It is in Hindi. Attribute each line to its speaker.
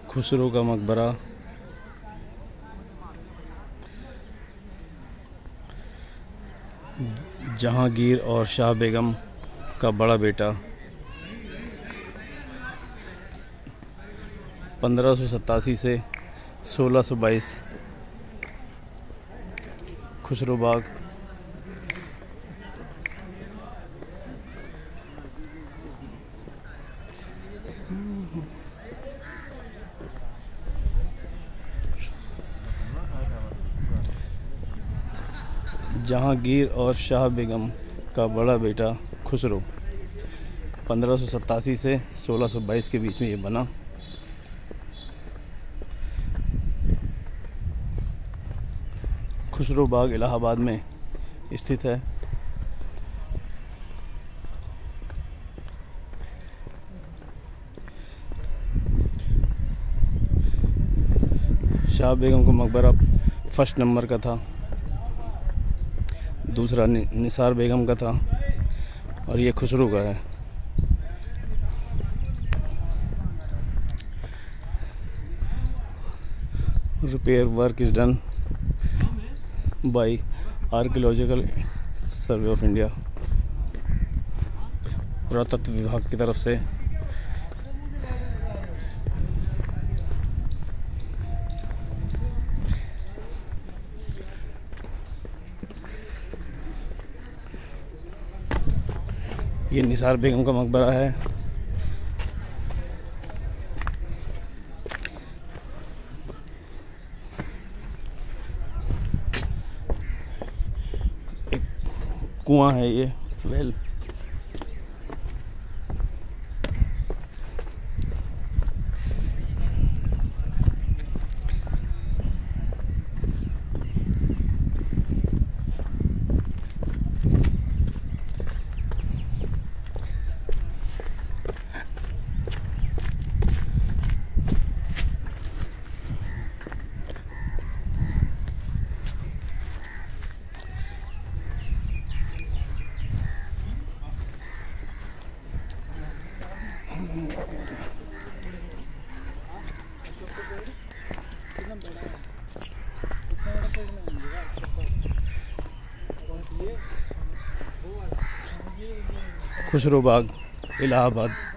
Speaker 1: खुसरो का मकबरा, जहांगीर और शाह बेगम का बड़ा बेटा 1587 से 1622, खुसरो बाग। जहांगीर और शाह बेगम का बड़ा बेटा खुसरो 1587 से 1622 के बीच में ये बना। खुसरो बाग इलाहाबाद में स्थित है। शाह बेगम का मकबरा फर्स्ट नंबर का था, दूसरा निसार बेगम का था और ये खुसरो का है। Repair work is done by archaeological survey of India, पुरातत्व विभाग की तरफ से। ये निसार बेगम का मकबरा है। एक कुआं है ये, वेल। खुसरो बाग इलाहाबाद।